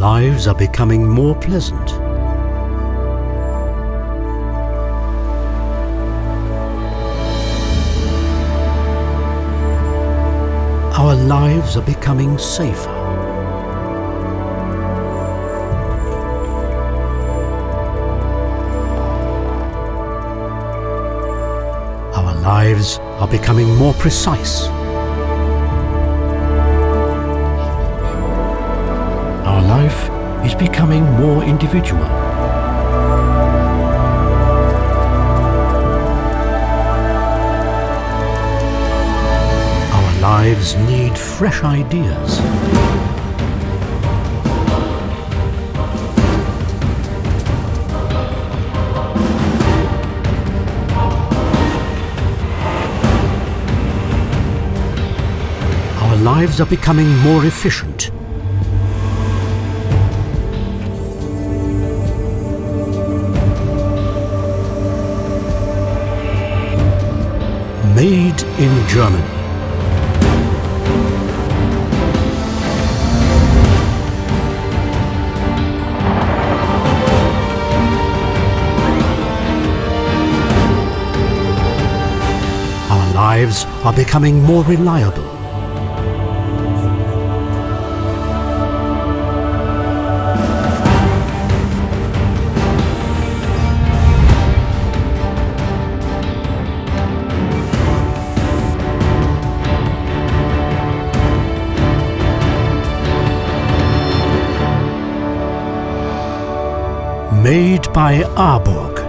lives are becoming more pleasant. Our lives are becoming safer. Our lives are becoming more precise. Our life is becoming more individual. Our lives need fresh ideas. Our lives are becoming more efficient. Made in Germany. Our lives are becoming more reliable. Made by ARBURG.